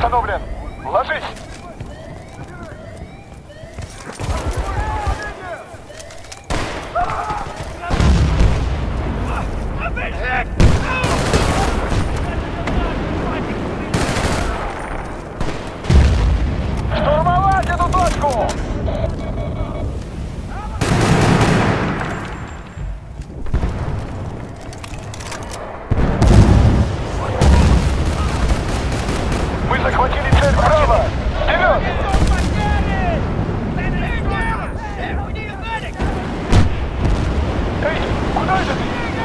установлен. Ложись! Штурмовать эту точку! Мы захватили цель вправо! Вперед! Эй, куда это ты?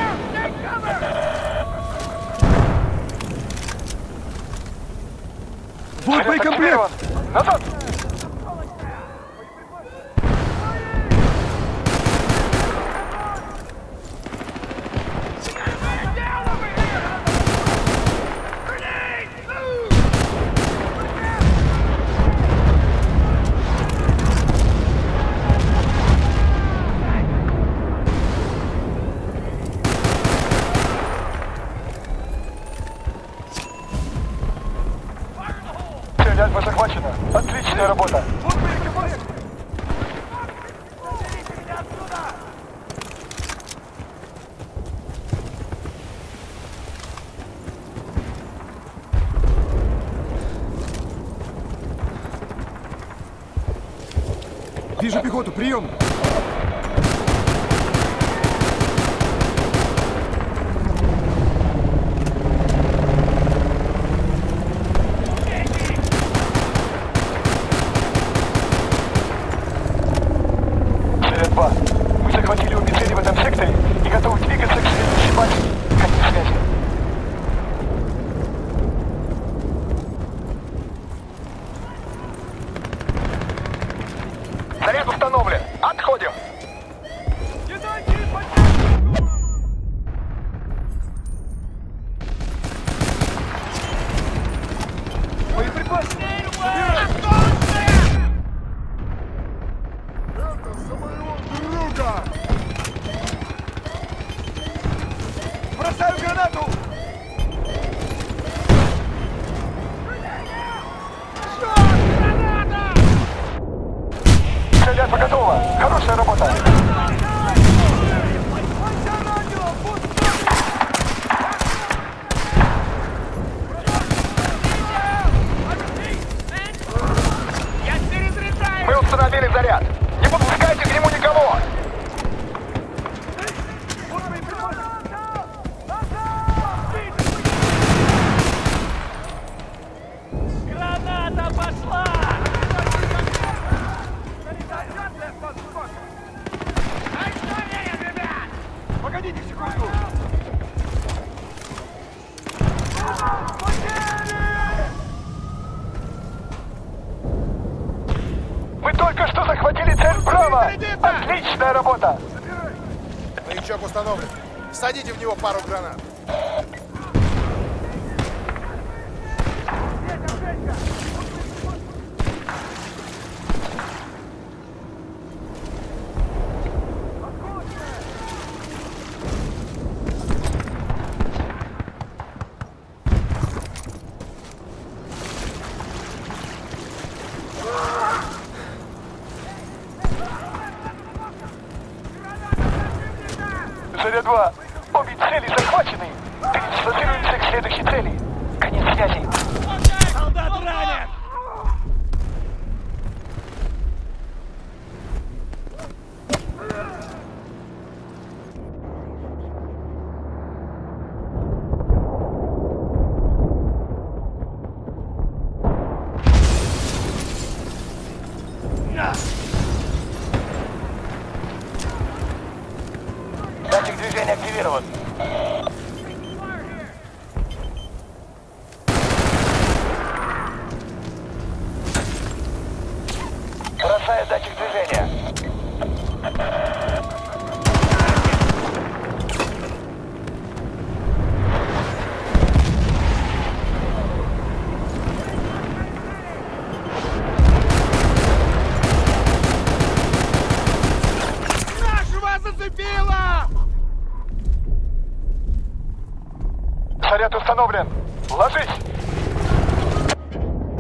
Вот боекомплект! Назад! Цель Альфа захвачена. Отличная работа. Вижу пехоту, прием! Цель-2. Мы захватили обе цели в этом секторе и готовы двигаться к следующей базе. Конец связи. Заряд установлен. Отходим. Боеприпасы! Это за моего друга! Бросаю гранату! Цель Альфа готова. Хорошая работа. Мы установили заряд. Не подпускайте к нему никого. Граната пошла! Погодите секунду. Мы только что захватили цель вправо. Отличная работа. Маячок установлен. Садите в него пару гранат. Заря-2. Обе цели захвачены. Передислоцируемся к следующей цели. Конец связи. Солдат ранен! Датчик движения активирован. Бросаю датчик движения. Нашего зацепило! Заряд установлен. Ложись!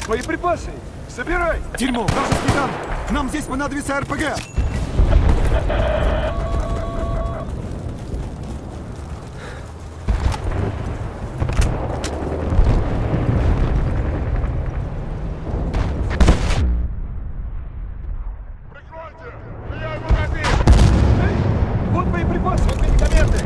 Боеприпасы! Собирай! Дерьмо! Вражеский танк! Нам здесь понадобится РПГ! Вот боеприпасы! Вот медикаменты!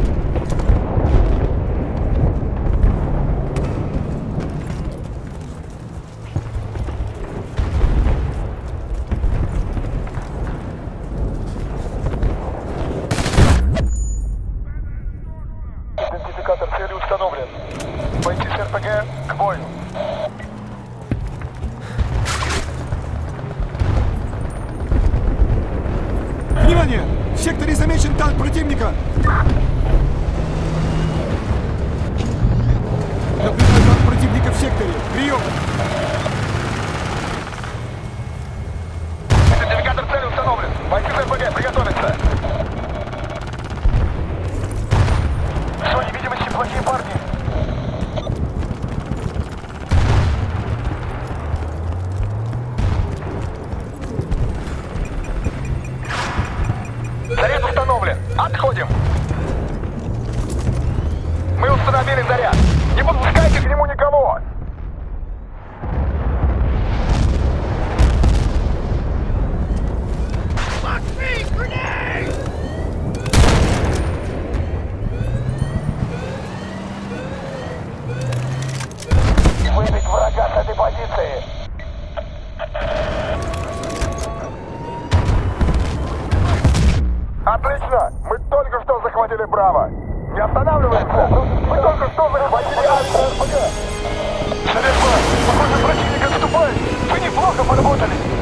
Идентификатор цели установлен. Пойти с РПГ к бою. Внимание! В секторе замечен танк противника! Наблюдаю танк противника в секторе. Прием! Идентификатор цели установлен. Пойти с РПГ, приготовиться. В зоне видимости плохие парни. Заряд установлен. Отходим. Мы установили заряд. Не подпускайте к нему никого. Выбить врага с этой позиции. Отлично! Мы только что захватили Браво! Не останавливаемся! Мы только что захватили Альфа! Похоже, противник отступает! Вы неплохо поработали!